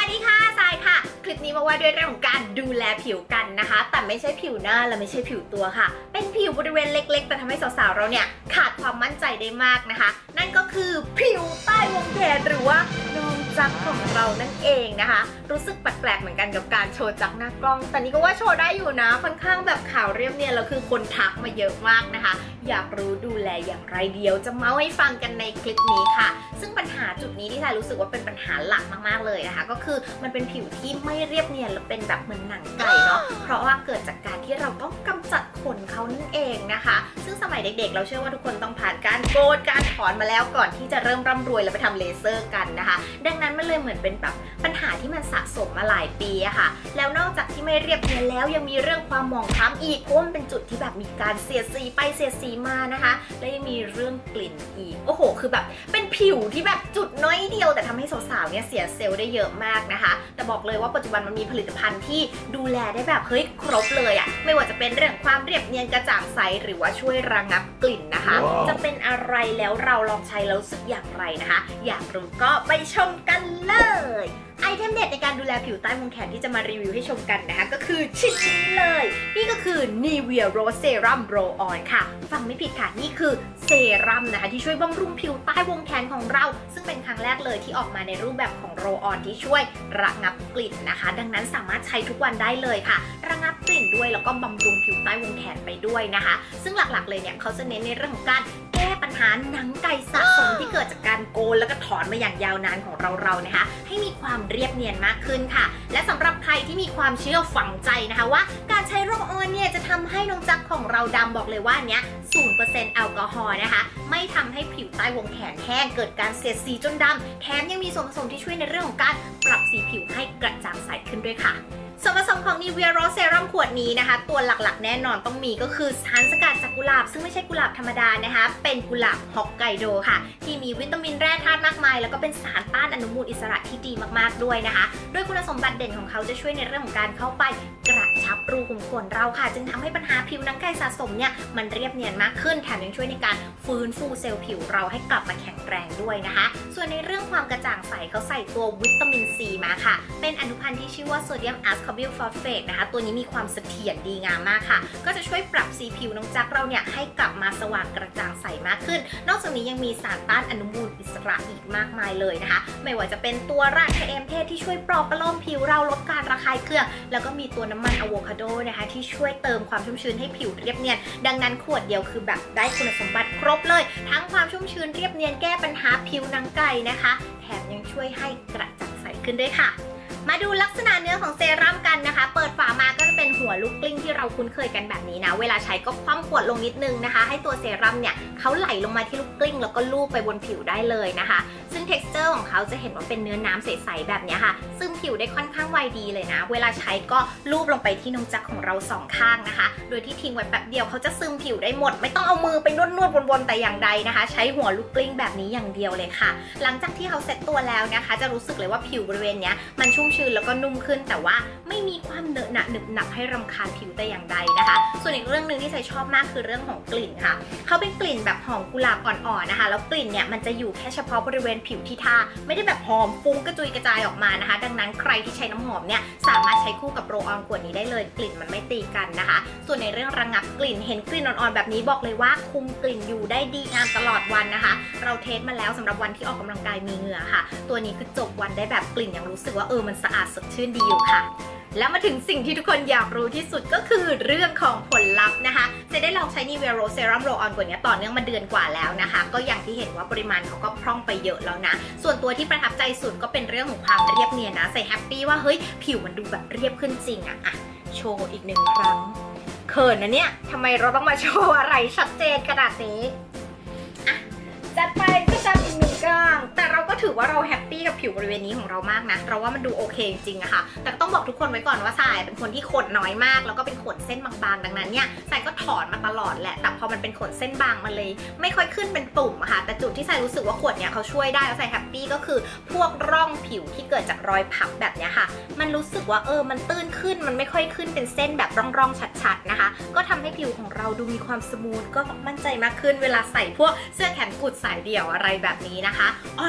วัสดีค่ะทรายค่ะคลิปนี้มาว่าด้วยเรื่องของการดูแลผิวกันนะคะแต่ไม่ใช่ผิวหน้าและไม่ใช่ผิวตัวค่ะเป็นผิวบริเวณเล็กๆแต่ทำให้สาวๆเราเนี่ยขาดความมั่นใจได้มากนะคะนั่นก็คือผิวใต้วงแขนหรือว่าน้องจักของเรานั่นเองนะคะรู้สึกแปลกๆเหมือนกันกับการโชว์จักหน้ากล้องแต่นี่ก็ว่าโชว์ได้อยู่นะค่อนข้างแบบขาวเรียบเนียนแล้วคือคนทักมาเยอะมากนะคะอยากรู้ดูแลอย่างไรเดียวจะเมาให้ฟังกันในคลิปนี้ค่ะซึ่งปัญหาจุดนี้ที่ทรายรู้สึกว่าเป็นปัญหาหลักมากๆเลยนะคะก็คือมันเป็นผิวที่ไม่เรียบเนียนและเป็นแบบเหมือนหนังไก่เนาะเพราะว่าเกิดจากการที่เราต้องกำจัดขนเขานั่นเองนะคะซึ่งสมัยเด็กๆเราเชื่อว่าทุกคนต้องผ่านการโกนการถอนมาแล้วก่อนที่จะเริ่มร่ำรวยแล้วไปทำเลเซอร์กันนะคะดังนั้นมันเลยเหมือนเป็นแบบปัญหาที่มันสะสมมาหลายปีอะค่ะแล้วนอกจากที่ไม่เรียบเนียนแล้วยังมีเรื่องความหมองคล้ำอีกเพราะมันเป็นจุดที่แบบมีการเสียดสีไปเสียดสีมานะคะและยังมีเรื่องกลิ่นอีกโอ้โหคือแบบเป็นผิวที่แบบจุดน้อยเดียวแต่ทำให้สาวๆเนี่ยเสียเซลล์ได้เยอะมากนะคะแต่บอกเลยว่าปัจจุบันมันมีผลิตภัณฑ์ที่ดูแลได้แบบเฮ้ยครบเลยอะไม่ว่าจะเป็นเรื่องความเรียบเนียนกระจ่างใสหรือว่าช่วยระงับกลิ่นนะคะ จะเป็นอะไรแล้วเราลองใช้แล้วรู้สึกอย่างไรนะคะอยากรู้ก็ไปชมกันเลยไอเทมเด็ดในการดูแลผิวใต้วงแขนที่จะมารีวิวให้ชมกันนะคะก็คือชิ้นนี้เลยนี่ก็คือ Nivea Rose Serum Roll On ค่ะฟังไม่ผิดค่ะนี่คือเซรั่มนะคะที่ช่วยบำรุงผิวใต้วงแขนของเราซึ่งเป็นครั้งแรกเลยที่ออกมาในรูปแบบของ Roll On ที่ช่วยระงับกลิ่นนะคะดังนั้นสามารถใช้ทุกวันได้เลยค่ะระงับกลิ่นด้วยแล้วก็บำรุงผิวใต้วงแขนไปด้วยนะคะซึ่งหลักๆเลยเนี่ยเขาจะเน้นในเรื่องของการแก้ปัญหาหนังไก่สะสมที่เกิดจากการโกนแล้วก็ถอนมาอย่างยาวนานของเรานะคะให้มีความเรียบเนียนมากขึ้นค่ะและสำหรับใครที่มีความเชื่อฝังใจนะคะว่าการใช้โรลออนเนี่ยจะทำให้น้องจักของเราดำบอกเลยว่าเนี้ย 0% แอลกอฮอล์นะคะไม่ทำให้ผิวใต้วงแขนแห้งเกิดการเสียดสีจนดำแถมยังมีส่วนผสมที่ช่วยในเรื่องของการปรับสีผิวให้กระจ่างใสขึ้นด้วยค่ะส่วนผสมของ Nivea Rose Serum ขวดนี้นะคะตัวหลักๆแน่นอนต้องมีก็คือสารสกัดจากกุหลาบซึ่งไม่ใช่กุหลาบธรรมดานะคะเป็นกุหลาบฮอกไกโดค่ะที่มีวิตามินแร่ธาตุมากมายแล้วก็เป็นสารต้านอนุมูลอิสระที่ดีมากๆด้วยนะคะด้วยคุณสมบัติเด่นของเขาจะช่วยในเรื่องของการเข้าไปกระชับรูขุมขนเราค่ะจึงทำให้ปัญหาผิวหนังไก่สะสมเนี่ยมันเรียบเนียนมากขึ้นแถมยังช่วยในการฟื้นฟูเซลล์ผิวเราให้กลับมาแข็งแรงด้วยนะคะส่วนในเรื่องความกระจ่างใสเขาใส่ตัววิตามินซีมาค่ะเป็นอนุพันธ์ที่ชื่อว่าโซเดียมอัสคอบิลฟอสเฟตนะคะตัวนี้มีความเสถียรดีงามมากค่ะก็จะช่วยปรับสีผิวน้องจักเราเนี่ยให้กลับมาสว่างกระจ่างใสมากขึ้นนอกจากนี้ยังมีสารต้านอนุมูลอิสระอีกมากมายเลยนะคะไม่ว่าจะเป็นตัวรากชะเอมเทศที่ช่วยปลอบประโลมผิวเราลดการระคายเคืองแล้วก็มีตัวน้ำมันอะโวคาโดนะคะที่ช่วยเติมความชุ่มชื้นให้ผิวเรียบเนียนดังนั้นขวดเดียวคือแบบได้คุณสมบัติครบเลยทั้งความชุ่มชื้นเรียบเนียนแก้ปัญหาผิวหนังไก่นะคะแถมยังช่วยให้กระจ่างใสขึ้นด้วยค่ะมาดูลักษณะเนื้อของเซรั่มกันนะคะเปิดฝามาก็จะเป็นหัวลูกกลิ้งที่เราคุ้นเคยกันแบบนี้นะเวลาใช้ก็คว่ำขวดลงนิดนึงนะคะให้ตัวเซรั่มเนี่ยเขาไหลลงมาที่ลูกกลิ้งแล้วก็ลูบไปบนผิวได้เลยนะคะซึ่ง texture ของเขาจะเห็นว่าเป็นเนื้อน้ำใสๆแบบนี้ค่ะซึมผิวได้ค่อนข้างไวดีเลยนะเวลาใช้ก็ลูบลงไปที่น้องจักของเราสองข้างนะคะโดยที่ทิ้งไว้แป๊บเดียวเขาจะซึมผิวได้หมดไม่ต้องเอามือไปนวดๆวนๆแต่อย่างใดนะคะใช้หัวลูกกลิ้งแบบนี้อย่างเดียวเลยค่ะหลังจากที่เขาเซ็ตตัวแล้วนะคะจะรู้สึกเลยว่าผิวบริเวณนี้มันชุ่มชื้นแล้วก็นุ่มขึ้นแต่ว่าไม่มีความเหนอะหนะหนึบหนับให้รำคาญผิวแต่อย่างใดนะคะส่วนอีกเรื่องหนึ่งที่ใส่ชอบมากคือเรื่องของกลิ่นค่ะเขาเป็นกลิ่นแบบหอมกุหลาบอ่อนๆนะคะแล้วกลิ่นเนี่ยมันจะอยู่แค่เฉพาะบริเวณผิวที่ทาไม่ได้แบบหอมฟุ้งกระจุยกระจายออกมานะคะดังนั้นใครที่ใช้น้ำหอมเนี่ยสามารถใช้คู่กับโรลออนขวดนี้ได้เลยกลิ่นมันไม่ตีกันนะคะส่วนในเรื่องระงับกลิ่นเห็นกลิ่นอ่อนๆแบบนี้บอกเลยว่าคุมกลิ่นอยู่ได้ดีงามตลอดวันนะคะเราเทสมาแล้วสำหรับวันที่ออกกำลังกายมีเหงื่อค่ะตัวนี้คือจบวันได้แบบกลิ่นยังรู้สึกว่ามันสะอาดสดชื่นดีอยู่ค่ะแล้วมาถึงสิ่งที่ทุกคนอยากรู้ที่สุดก็คือเรื่องของผลลัพธ์นะคะจะได้ลองใช้ Nivea Rose Serum Roll On กว่านี้ต่อเนื่องมาเดือนกว่าแล้วนะคะก็อย่างที่เห็นว่าปริมาณเขาก็พร่องไปเยอะแล้วนะส่วนตัวที่ประทับใจสุดก็เป็นเรื่องของความเรียบเนียนนะใส่แฮปปี้ว่าเฮ้ยผิวมันดูแบบเรียบขึ้นจริงอะโชว์อีกหนึ่งครั้งเขินนะเนี่ยทำไมเราต้องมาโชว์อะไรชัดเจนขนาดนี้จัดไปก็จะอีกหนึ่งก้างแต่เราก็ถือว่าเราแฮปปี้กับผิวบริเวณนี้ของเรามากนะเราว่ามันดูโอเคจริงๆอะค่ะแต่ต้องบอกทุกคนไว้ก่อนว่าสายเป็นคนที่ขนน้อยมากแล้วก็เป็นขนเส้นบางๆดังนั้นเนี่ยสายก็ถอนมาตลอดแหละแต่พอมันเป็นขนเส้นบางมันเลยไม่ค่อยขึ้นเป็นตุ่มอะค่ะแต่จุดที่สายรู้สึกว่าขวดเนี่ยเขาช่วยได้แล้วสายแฮปปี้ก็คือพวกร่องผิวที่เกิดจากรอยพับแบบนี้ค่ะมันรู้สึกว่ามันตื้นขึ้นมันไม่ค่อยขึ้นเป็นเส้นแบบร่องๆชัดๆนะคะก็ทำให้ผิวของเราดูมีความสมูทก็มั่นใจมากขึ้นเวลาใส่พวกเสื้อแขนกุดสายเดี่ยวอะไรแบบนี้นะคะแล้วอีกหนึ่ง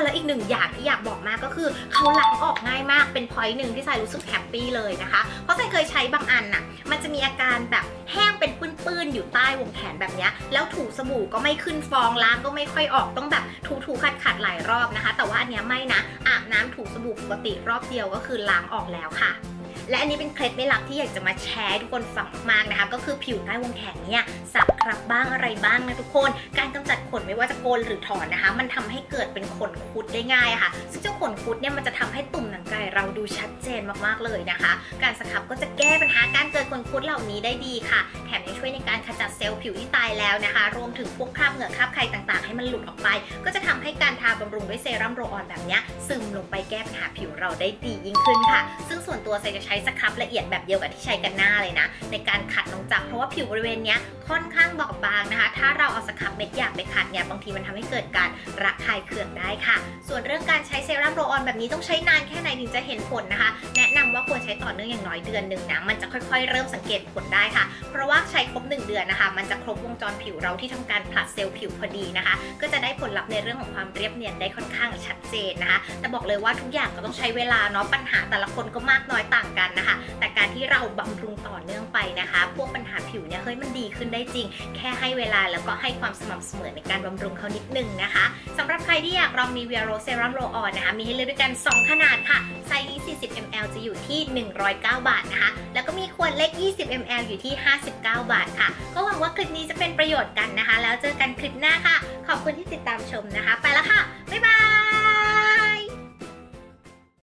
อย่างที่อยากบอกมากก็คือเขาล้างออกง่ายมากเป็นพอยต์หนึ่งที่ทรายรู้สึกแฮปปี้เลยนะคะเพราะทรายเคยใช้บางอันน่ะมันจะมีอาการแบบแห้งเป็นปื้นๆอยู่ใต้วงแขนแบบนี้แล้วถูสบู่ก็ไม่ขึ้นฟองล้างก็ไม่ค่อยออกต้องแบบถูขัดหลายรอบนะคะแต่ว่าอันนี้ไม่นะอาบน้ำถูสบู่ปกติรอบเดียวก็คือล้างออกแล้วค่ะและอันนี้เป็นเคล็ดไม่ลับที่อยากจะมาแชร์ทุกคนฟังมากนะคะก็คือผิวใต้วงแขนเนี่ยสักครับบ้างอะไรบ้างนะทุกคนการกำจัดขนไม่ว่าจะโกนหรือถอนนะคะมันทำให้เกิดเป็นขนคุดได้ง่ายค่ะซึ่งเจ้าขนคุดเนี่ยมันจะทำให้ตุ่มหนังไก่เราดูชัดเจนมากๆเลยนะคะการสครับก็จะแก้ปัญหาการเกิดขนคุดเหล่านี้ได้ดีค่ะแถมยังช่วยในการขจัดเซลล์ผิวที่ตายแล้วนะคะรวมถึงพวกคราบเหงื่อคราบไข่ต่างๆให้มันหลุดออกไปก็จะทำให้การทาบำรุงด้วยเซรั่มโรลออนแบบนี้ซึมลงไปแก้ปัญหาผิวเราได้ดียิ่งขึ้นค่ะซึ่งส่วนตัวจะใช้สครับละเอียดแบบเดียวกับที่ใช้กันหน้าเลยนะในการขัดลงจับเพราะว่าผิวบริเวณนี้ค่อนข้างบอบบางนะคะถ้าเราเอาสครับเม็ดหยาบไปขัดเนี่ยบางทีมันทำให้เกิดการระคายเคืองได้ค่ะส่วนเรื่องการใช้เซรั่มโรลออนแบบนี้ต้องใช้นานแค่ไหนถึงจะเห็นผลนะคะแนะนำว่าควรใช้ต่อเนื่องอย่างน้อยเดือนหนึ่งนะมันจะค่อยๆเริ่มสังเกตผลได้ค่ะเพราะว่าใช้ครบ1 เดือนนะคะมันจะครบวงจรผิวเราที่ทำการผลัดเซลล์ผิวพอดีนะคะก็จะได้ผลลัพธ์ในเรื่องของความเรียบเนียนได้ค่อนข้างชัดเจนนะคะแต่บอกเลยว่าทุกอย่างก็ต้องใช้เวลาเนาะปัญหาแต่ละคนก็มากน้อยต่างกันนะคะแต่การที่เราบำรุงต่อเนื่องไปนะคะพวกปัญหาผิวเนี่ยเฮ้ยมันดีขึ้นได้จริงแค่ให้เวลาแล้วก็ให้ความสม่ำเสมอในการบำรุงเขานิดนึงนะคะสำหรับใครที่อยากลอง Nivea Rose Serum Roll On นะคะมีให้เลือกด้วยกัน2ขนาดค่ะไซส์นี้40 ml จะอยู่ที่109 บาทนะคะแล้วก็มีขวดเล็ก20 ml อยู่ที่59 บาทค่ะก็หวังว่าคลิปนี้จะเป็นประโยชน์กันนะคะแล้วเจอกันคลิปหน้าค่ะขอบคุณที่ติดตามชมนะคะไปแล้วค่ะบ๊ายบาย